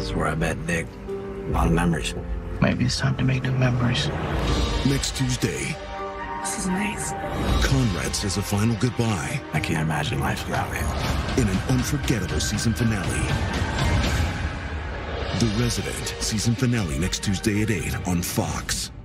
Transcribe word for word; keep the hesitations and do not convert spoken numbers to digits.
is where I met Nick. A lot of memories. Maybe it's time to make new memories. Next Tuesday, This is nice. Conrad says a final goodbye I can't imagine life without him. in an unforgettable season finale. The Resident season finale next Tuesday at eight on Fox.